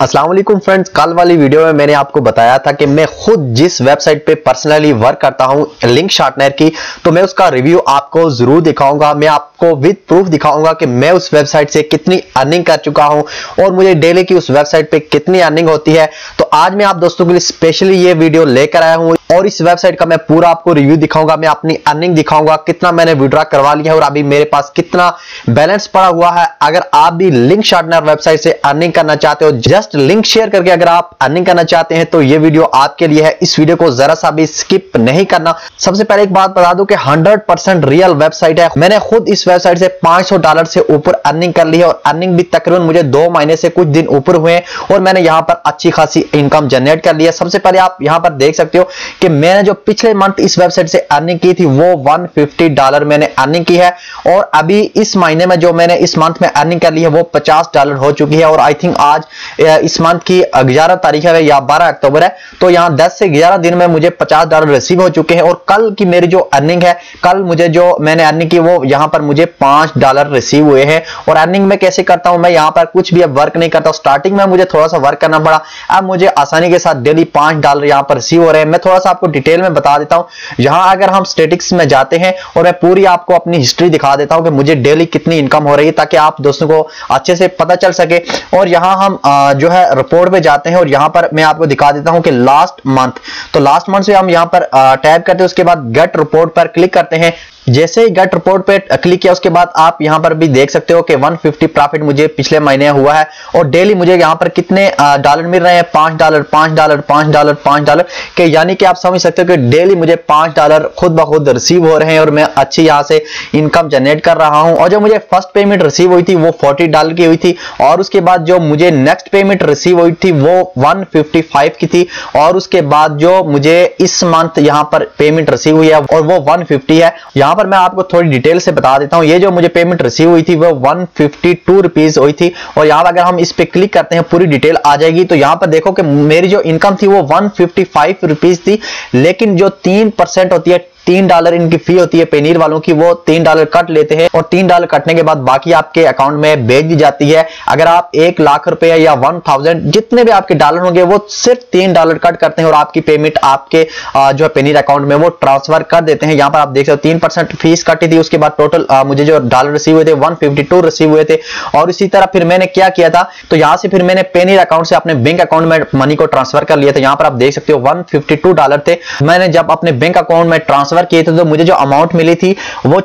अस्सलाम वालेकुम फ्रेंड्स, कल वाली वीडियो में मैंने आपको बताया था कि मैं खुद जिस वेबसाइट पे पर्सनली वर्क करता हूं लिंक शार्टनर की, तो मैं उसका रिव्यू आपको जरूर दिखाऊंगा। मैं आपको विद प्रूफ दिखाऊंगा कि मैं उस वेबसाइट से कितनी अर्निंग कर चुका हूं और मुझे डेली की उस वेबसाइट पे कितनी अर्निंग होती है। तो आज मैं आप दोस्तों के लिए स्पेशली ये वीडियो लेकर आया हूं और इस वेबसाइट का मैं पूरा आपको रिव्यू दिखाऊंगा। मैं अपनी अर्निंग दिखाऊंगा, कितना मैंने विड्रॉ करवा लिया है और अभी मेरे पास कितना बैलेंस पड़ा हुआ है। अगर आप भी लिंक शार्टनर वेबसाइट से अर्निंग करना चाहते हो, जस्ट लिंक शेयर करके अगर आप अर्निंग करना चाहते हैं, तो ये वीडियो आपके लिए है। इस वीडियो को जरा सा भी स्किप नहीं करना। सबसे पहले एक बात बता दूं कि 100% रियल वेबसाइट है। मैंने खुद इस वेबसाइट से $500 से ऊपर अर्निंग कर ली है और अर्निंग भी तकरीबन मुझे 2 महीने से कुछ दिन ऊपर हुए हैं और मैंने यहां पर अच्छी खासी इनकम जनरेट कर ली है। सबसे पहले आप यहां पर देख सकते हो कि मैंने जो पिछले मंथ इस वेबसाइट से अर्निंग की थी वो $150 मैंने अर्निंग की है और अभी इस महीने में जो मैंने इस मंथ में अर्निंग कर ली है वो $50 हो चुकी है। और आई थिंक आज इस मंथ की 11 तारीख है या 12 अक्टूबर है, तो यहां 10 से 11 दिन में मुझे $50 रिसीव हो चुके हैं। और कल की मेरी जो अर्निंग है, कल मुझे जो मैंने अर्निंग की वो यहां पर मुझे $5 रिसीव हुए हैं। और अर्निंग में कैसे करता हूं, मैं यहां पर कुछ भी अब वर्क नहीं करता। स्टार्टिंग में मुझे थोड़ा सा वर्क करना पड़ा, अब मुझे आसानी के साथ डेली $5 यहां पर रिसीव हो रहे हैं। मैं थोड़ा सा आपको डिटेल में बता देता हूं। यहां अगर हम स्टैटिस्टिक्स में जाते हैं और मैं पूरी आपको अपनी हिस्ट्री दिखा देता हूं कि मुझे डेली कितनी इनकम हो रही है, ताकि आप दोस्तों को अच्छे से पता चल सके। और यहां हम जो है रिपोर्ट पे जाते हैं और यहां पर मैं आपको दिखा देता हूं कि लास्ट मंथ, तो लास्ट मंथ से हम यहां पर टैब करते हैं, उसके बाद गेट रिपोर्ट पर क्लिक करते हैं। जैसे ही गेट रिपोर्ट पे क्लिक किया उसके बाद आप यहां पर भी देख सकते हो कि 150 प्रॉफिट मुझे पिछले महीने हुआ है और डेली मुझे यहां पर कितने डॉलर मिल रहे हैं, $5 $5 $5 $5 के, यानी कि आप समझ सकते हो कि डेली मुझे $5 खुद ब खुद रिसीव हो रहे हैं और मैं अच्छी यहां से इनकम जनरेट कर रहा हूं। और जो मुझे फर्स्ट पेमेंट रिसीव हुई थी वो $40 की हुई थी और उसके बाद जो मुझे नेक्स्ट पेमेंट रिसीव हुई थी वो 155 की थी और उसके बाद जो मुझे इस मंथ यहां पर पेमेंट रिसीव हुई है और वो 150 है। यहां पर मैं आपको थोड़ी डिटेल से बता देता हूं। ये जो मुझे पेमेंट रिसीव हुई थी वो 152 रुपीज हुई थी और यहां पर अगर हम इस पे क्लिक करते हैं पूरी डिटेल आ जाएगी। तो यहां पर देखो कि मेरी जो इनकम थी वो 155 रुपीज थी, लेकिन जो 3% होती है, $3 इनकी फी होती है पेनीर वालों की, वो $3 कट लेते हैं और $3 कटने के बाद बाकी आपके अकाउंट में भेज दी जाती है। अगर आप 1 लाख रुपए या 1000 जितने भी आपके डॉलर होंगे वो सिर्फ $3 कट करते हैं और आपकी पेमेंट आपके जो है पेनीर अकाउंट में वो ट्रांसफर कर देते हैं। यहां पर आप देख सकते हो 3% फीस कटी थी, उसके बाद टोटल मुझे जो डॉलर रिसीव हुए थे 152 रिसीव हुए थे। और इसी तरह फिर मैंने क्या किया था, तो यहां से फिर मैंने पेनीर अकाउंट से अपने बैंक अकाउंट में मनी को ट्रांसफर कर लिया था। यहां पर आप देख सकते हो $152 थे। मैंने जब अपने बैंक अकाउंट में ट्रांसफर किए थे तो मुझे जो अमाउंट मिली थी वो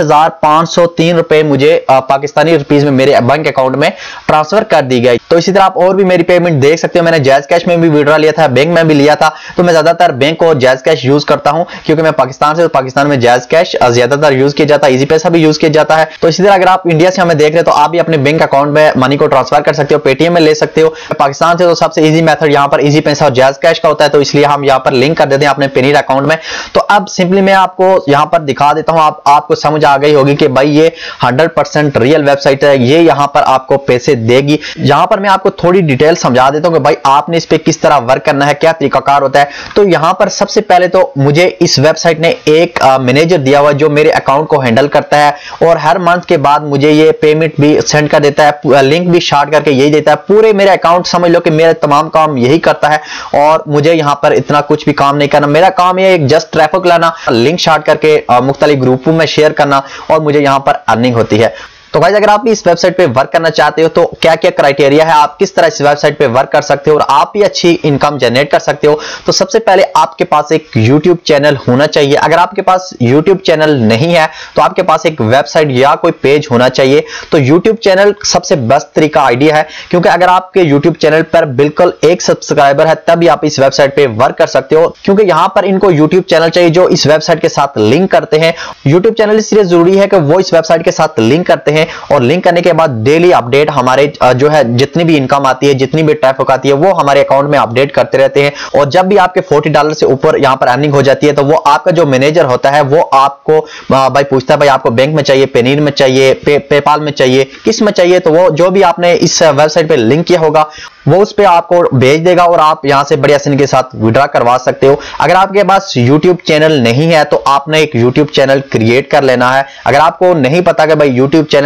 24,503 रुपए मुझे पाकिस्तानी रुपीस में मेरे बैंक अकाउंट में ट्रांसफर कर दी गई। तो इसी तरह आप और भी मेरी पेमेंट देख सकते हो। मैंने जैज कैश में भी विड्रॉ लिया था, बैंक में भी लिया था। तो मैं ज्यादातर बैंक और जैज कैश यूज करता हूं क्योंकि मैं पाकिस्तान से, तो पाकिस्तान में जैज कैश ज्यादातर यूज किया जाता है, इजी पैसा भी यूज किया जाता है। तो इसी तरह अगर आप इंडिया से हमें देख रहे हो तो आप भी अपने बैंक अकाउंट में मनी को ट्रांसफर कर सकते हो, पेटीएम में ले सकते हो। पाकिस्तान से तो सबसे इजी मेथड यहाँ पर इजी पैसा और जैज कैश का होता है, तो इसलिए हम यहाँ पर लिंक कर देते हैं अपने पेनीर अकाउंट में। तो अब सिंपली मैं आपको यहां पर दिखा देता हूं, आपको समझ आ गई होगी कि भाई ये 100% रियल वेबसाइट है, ये यहां पर आपको पैसे देगी। यहां पर मैं आपको थोड़ी डिटेल समझा देता हूं कि भाई आपने इस पे किस तरह वर्क करना है, क्या तरीकाकार होता है। तो यहां पर सबसे पहले तो मुझे इस वेबसाइट ने एक मैनेजर दिया हुआ जो मेरे अकाउंट को हैंडल करता है और हर मंथ के बाद मुझे ये पेमेंट भी सेंड कर देता है, लिंक भी शार्ट करके यही देता है। पूरे मेरे अकाउंट समझ लो कि मेरे तमाम काम यही करता है और मुझे यहां पर इतना कुछ भी काम नहीं करना। मेरा काम ये एक जस्ट ट्रैफिक लाना, लिंक शार्ट करके मुख्तलिफ ग्रुपों में शेयर करना और मुझे यहां पर अर्निंग होती है। तो गाइस अगर आप भी इस वेबसाइट पे वर्क करना चाहते हो तो क्या क्या क्राइटेरिया है, आप किस तरह इस वेबसाइट पे वर्क कर सकते हो और आप भी अच्छी इनकम जनरेट कर सकते हो। तो सबसे पहले आपके पास एक YouTube चैनल होना चाहिए। अगर आपके पास YouTube चैनल नहीं है तो आपके पास एक वेबसाइट या कोई पेज होना चाहिए। तो YouTube चैनल सबसे बेस्ट तरीका आइडिया है, क्योंकि अगर आपके YouTube चैनल पर बिल्कुल 1 सब्सक्राइबर है तभी आप इस वेबसाइट पे वर्क कर सकते हो, क्योंकि यहां पर इनको YouTube चैनल चाहिए जो इस वेबसाइट के साथ लिंक करते हैं। YouTube चैनल इसलिए जरूरी है कि वो इस वेबसाइट के साथ लिंक करते हैं और लिंक करने के बाद डेली अपडेट हमारे जो है जितनी भी इनकम आती है, जितनी भी ट्रैफिक आती है वो हमारे अकाउंट में अपडेट करते रहते हैं। और जब भी आपके $40 से ऊपर यहां पर अर्निंग हो जाती है तो वो आपका जो मैनेजर होता है वो आपको भाई पूछता है भाई आपको बैंक में चाहिए, पेनीर में चाहिए, पेपाल में चाहिए, किस में चाहिए। तो वो जो भी आपने इस वेबसाइट पे लिंक किया होगा वो उस पे आपको भेज देगा और आप यहां से बड़ी आसानी के साथ विड्रॉ करवा सकते हो। अगर आपके पास YouTube चैनल नहीं है तो आपने एक YouTube चैनल क्रिएट कर लेना है। अगर आपको नहीं पता कि भाई YouTube चैनल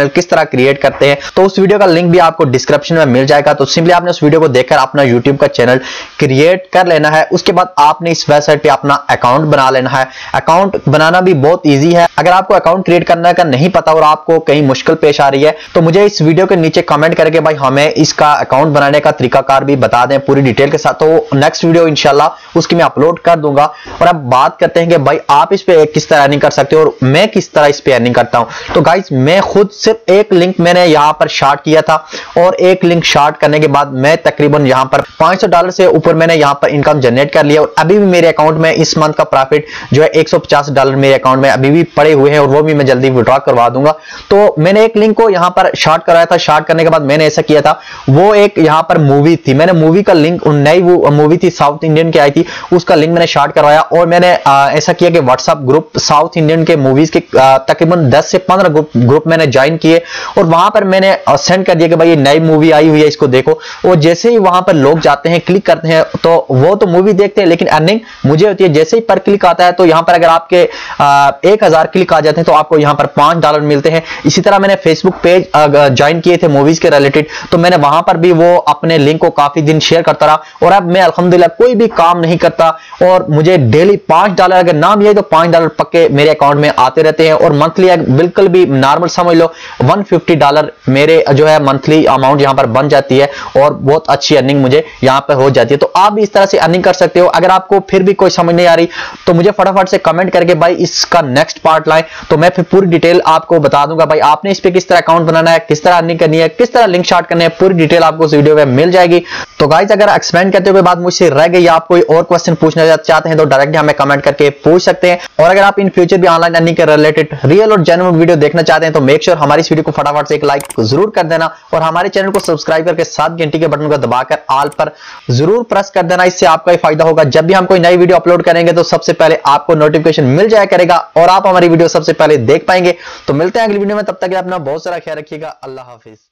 चैनल किस तरह क्रिएट करते हैं, तो उस वीडियो का लिंक भी आपको डिस्क्रिप्शन में मिल जाएगा। तो सिंपली आपने उस वीडियो को देखकर अपना यूट्यूब का चैनल क्रिएट कर लेना है। उसके बाद आपने इस वेबसाइट पे अपना अकाउंट बना लेना है। अकाउंट बनाना भी बहुत ईजी है। अगर आपको अकाउंट क्रिएट करने का नहीं पता और आपको कहीं मुश्किल पेश आ रही है तो मुझे इस वीडियो के नीचे कमेंट करके भाई हमें इसका अकाउंट बनाने का तरीकाकार भी बता दें पूरी डिटेल के साथ। तो नेक्स्ट वीडियो इंशाल्लाह उसकी मैं अपलोड कर दूंगा। और अब बात करते हैं कि भाई आप इस पे किस तरह अर्निंग कर सकते हो और मैं किस तरह इस पे अर्निंग करता हूं। तो गाइस मैं खुद सिर्फ एक लिंक मैंने यहां पर शार्ट किया था और एक लिंक शार्ट करने के बाद मैं तकरीबन यहां पर $500 से ऊपर मैंने यहां पर इनकम जनरेट कर लिया। और अभी भी मेरे अकाउंट में इस मंथ का प्रॉफिट जो है $150 मेरे अकाउंट में अभी भी पड़े हुए हैं और वो भी मैं जल्दी विड्रॉ करवा दूंगा। तो मैंने एक लिंक को यहां पर शार्ट कराया था। शार्ट करने के बाद मैंने ऐसा किया था, वो एक यहां पर मूवी थी, मैंने मूवी का लिंक, नई वो मूवी थी साउथ इंडियन की आई थी, उसका लिंक मैंने शार्ट करवाया और मैंने ऐसा किया कि व्हाट्सएप ग्रुप साउथ इंडियन के मूवीज के तकरीबन 10 से 15 ग्रुप मैंने ज्वाइन किए और वहां पर मैंने सेंड कर दिया कि भाई ये नई मूवी आई हुई है, इसको देखो। और जैसे ही वहां पर लोग जाते हैं, क्लिक करते हैं, तो वो तो मूवी देखते हैं लेकिन अर्निंग मुझे होती है। जैसे ही पर क्लिक आता है तो यहां पर अगर आपके 1000 क्लिक आ जाते हैं तो आपको यहां पर $5 मिलते हैं। इसी तरह मैंने फेसबुक पेज ज्वाइन किए थे मूवीज के रिलेटेड, तो मैंने वहां पर भी वो अपने लिंक को काफी दिन शेयर करता रहा। और अब मैं अल्हम्दुलिल्लाह कोई भी काम नहीं करता और मुझे डेली $5 अगर ना मिले तो $5 पक्के मेरे अकाउंट में आते रहते हैं। और मंथली बिल्कुल भी नॉर्मल समझ लो $150 मेरे जो है मंथली अमाउंट यहां पर बन जाती है और बहुत अच्छी अर्निंग मुझे यहां पर हो जाती है। तो आप भी इस तरह से अर्निंग कर सकते हो। अगर आपको फिर भी कोई समझ नहीं आ रही तो मुझे फटाफट से कमेंट करके भाई इसका नेक्स्ट पार्ट लाएं, तो मैं फिर पूरी डिटेल आपको बता दूंगा। भाई आपने इस पे किस तरह अकाउंट बनाना है, किस तरह अर्निंग करनी है, किस तरह लिंक शार्ट करने है, पूरी डिटेल आपको इस वीडियो में मिल जाएगी। तो गाइस अगर एक्सप्लेन करते हुए बात मुझसे रह गई या आप कोई और क्वेश्चन पूछना चाहते हैं तो डायरेक्टली हमें कमेंट करके पूछ सकते हैं। और अगर आप इन फ्यूचर भी ऑनलाइन अर्निंग के रिलेटेड रियल और जेन्युइन वीडियो देखना चाहते हैं तो मेक श्योर हमारी इस वीडियो को फटाफट से एक लाइक जरूर कर देना और हमारे चैनल को सब्सक्राइब करके साथ घंटी के बटन को दबाकर ऑल पर जरूर प्रेस कर देना। इससे आपका ही फायदा होगा। जब भी हम कोई नई वीडियो अपलोड करेंगे तो सबसे पहले आपको नोटिफिकेशन मिल जाया करेगा और आप हमारी वीडियो सबसे पहले देख पाएंगे। तो मिलते हैं अगली वीडियो में, तब तक अपना बहुत सारा ख्याल रखिएगा। अल्लाह हाफिज।